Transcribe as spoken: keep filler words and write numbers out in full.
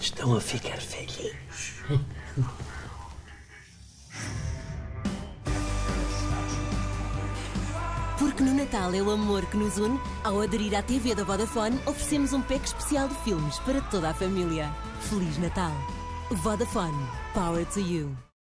Estão a ficar velhinhos. Porque no Natal é o amor que nos une, ao aderir à T V da Vodafone, oferecemos um pack especial de filmes para toda a família. Feliz Natal! Vodafone. Power to you.